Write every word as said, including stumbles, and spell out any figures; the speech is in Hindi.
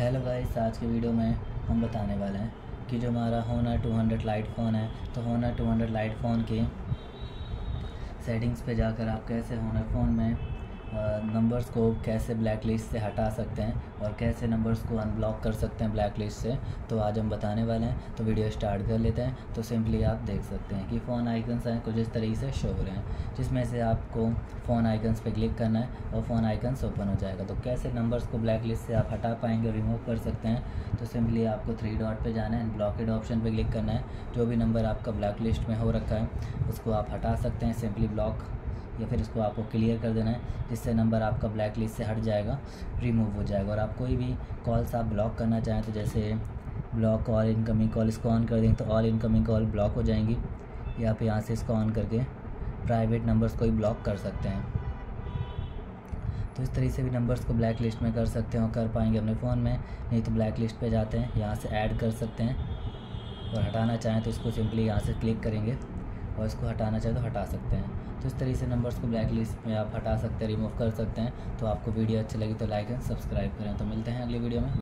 हेलो गाइस, आज के वीडियो में हम बताने वाले हैं कि जो हमारा Honor two hundred lite phone है, तो Honor two hundred lite phone की सेटिंग्स पे जाकर आप कैसे होनर फ़ोन में नंबर्स को कैसे ब्लैक लिस्ट से हटा सकते हैं और कैसे नंबर्स को अनब्लॉक कर सकते हैं ब्लैक लिस्ट से। तो आज हम बताने वाले हैं, तो वीडियो स्टार्ट कर लेते हैं। तो सिंपली आप देख सकते हैं कि फ़ोन आइकन्स हैं कुछ इस तरीके से शो हो रहे हैं, जिसमें से आपको फ़ोन आइकन्स पे क्लिक करना है और फ़ोन आइकन्स ओपन हो जाएगा। तो कैसे नंबर्स को ब्लैक लिस्ट से आप हटा पाएंगे, रिमूव कर सकते हैं, तो सिंपली आपको थ्री डॉट पे जाना है, ब्लॉकेड ऑप्शन पे क्लिक करना है। जो भी नंबर आपका ब्लैक लिस्ट में हो रखा है उसको आप हटा सकते हैं, सिंपली ब्लॉक या फिर इसको आपको क्लियर कर देना है, जिससे नंबर आपका ब्लैक लिस्ट से हट जाएगा, रिमूव हो जाएगा। और आप कोई भी कॉल्स आप ब्लॉक करना चाहें तो जैसे ब्लॉक ऑल इनकमिंग कॉल, इसको ऑन कर देंगे तो ऑल इनकमिंग कॉल ब्लॉक हो जाएंगी, या आप यहाँ से इसको ऑन करके प्राइवेट नंबर्स को ही ब्लॉक कर सकते हैं। तो इस तरीके से भी नंबर्स को ब्लैक लिस्ट में कर सकते हैं और कर पाएंगे अपने फ़ोन में। नहीं तो ब्लैक लिस्ट पे जाते हैं, यहाँ से ऐड कर सकते हैं और हटाना चाहें तो इसको सिंपली यहाँ से क्लिक करेंगे और इसको हटाना चाहे तो हटा सकते हैं। तो इस तरीके से नंबर्स को ब्लैक लिस्ट में आप हटा सकते हैं, रिमूव कर सकते हैं। तो आपको वीडियो अच्छी लगी तो लाइक एंड सब्सक्राइब करें। तो मिलते हैं अगली वीडियो में।